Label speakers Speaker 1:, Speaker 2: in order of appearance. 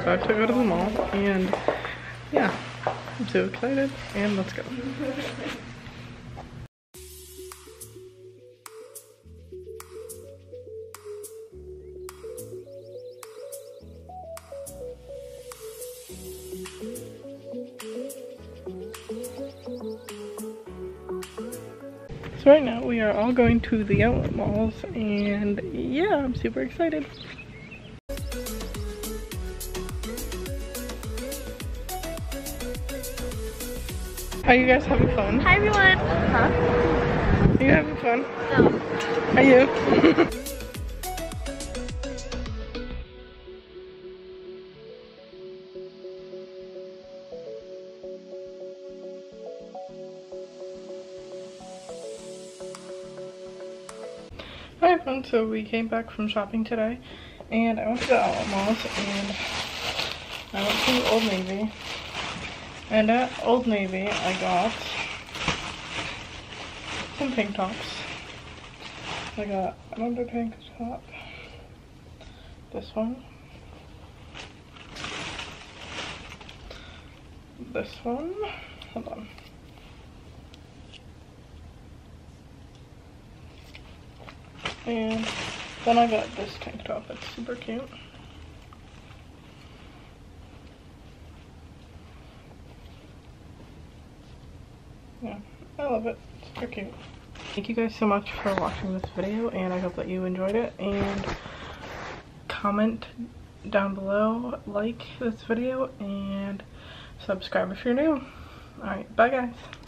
Speaker 1: about to go to the mall, and yeah, I'm so excited, and let's go. So right now we are all going to the outlet malls, and yeah, I'm super excited. Are you guys having fun?
Speaker 2: Hi everyone! Huh?
Speaker 1: Are you having fun?
Speaker 2: No.
Speaker 1: Are you? Hi everyone, so we came back from shopping today, and I went to the outlet malls, and I went to Old Navy, and at Old Navy I got some tank tops. I got an under tank top, this one, this one, hold on. And then I got this tank top, it's super cute. Yeah, I love it, super cute. Thank you guys so much for watching this video, and I hope that you enjoyed it, and comment down below, like this video, and subscribe if you're new. Alright, bye guys.